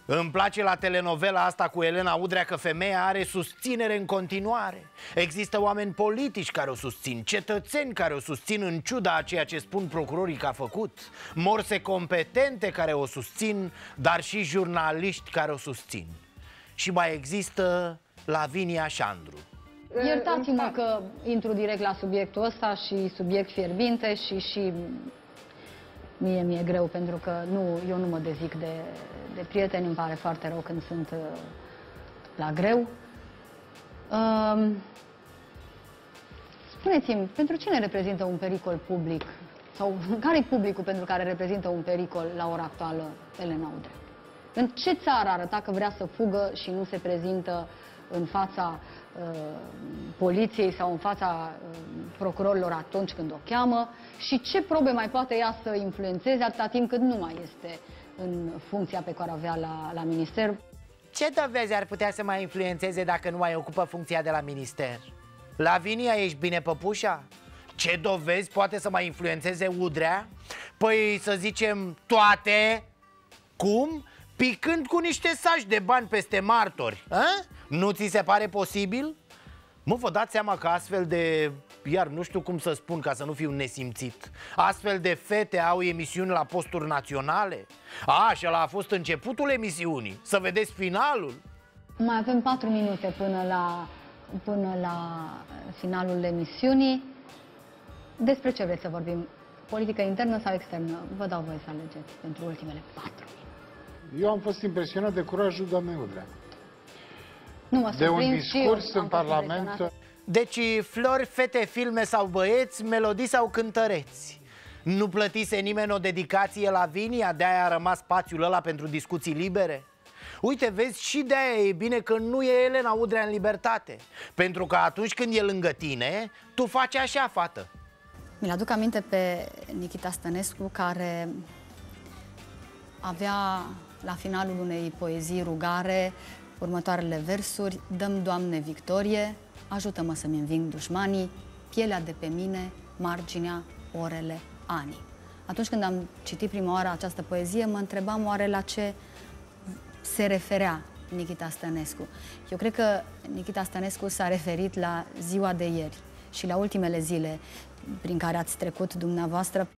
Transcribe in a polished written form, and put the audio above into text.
Îmi place la telenovela asta cu Elena Udrea că femeia are susținere în continuare. Există oameni politici care o susțin, cetățeni care o susțin în ciuda a ceea ce spun procurorii că a făcut, morse competente care o susțin, dar și jurnaliști care o susțin. Și mai există Lavinia Șandru. Iertați-mă că intru direct la subiectul ăsta și subiect fierbinte și mie mi-e greu pentru că eu nu mă dezic de prieteni, îmi pare foarte rău când sunt la greu. Spuneți-mi, pentru cine reprezintă un pericol public? Sau care e publicul pentru care reprezintă un pericol la ora actuală Elena Udrea? În ce țară arăta că vrea să fugă și nu se prezintă în fața poliției sau în fața procurorilor atunci când o cheamă? Și ce probe mai poate ea să influențeze atâta timp cât nu mai este în funcția pe care o avea la minister? Ce dovezi ar putea să mai influențeze dacă nu mai ocupă funcția de la minister? Lavinia, ești bine păpușa? Ce dovezi poate să mai influențeze Udrea? Păi să zicem toate. Cum? Picând cu niște saci de bani peste martori, a? Nu ți se pare posibil? Mă, vă dați seama că astfel de, iar nu știu cum să spun ca să nu fiu nesimțit, astfel de fete au emisiuni la posturi naționale? Și ăla a fost începutul emisiunii, să vedeți finalul. Mai avem 4 minute până la finalul emisiunii. Despre ce vreți să vorbim? Politică internă sau externă? Vă dau voie să alegeți pentru ultimele 4 minute. Eu am fost impresionat de curajul doamnei Udrea. De un discurs în Parlament. Deci flori, fete, filme sau băieți, melodii sau cântăreți. Nu plătise nimeni o dedicație la Lavinia, de-aia a rămas spațiul ăla pentru discuții libere? Uite, vezi, și de-aia e bine că nu e Elena Udrea în libertate. Pentru că atunci când e lângă tine, tu faci așa, fată. Mi-l aduc aminte pe Nichita Stănescu, care avea la finalul unei poezii rugare următoarele versuri: dă-mi, Doamne, victorie, ajută-mă să-mi înving dușmanii, pielea de pe mine, marginea, orele, anii. Atunci când am citit prima oară această poezie, mă întrebam oare la ce se referea Nichita Stănescu. Eu cred că Nichita Stănescu s-a referit la ziua de ieri și la ultimele zile prin care ați trecut dumneavoastră.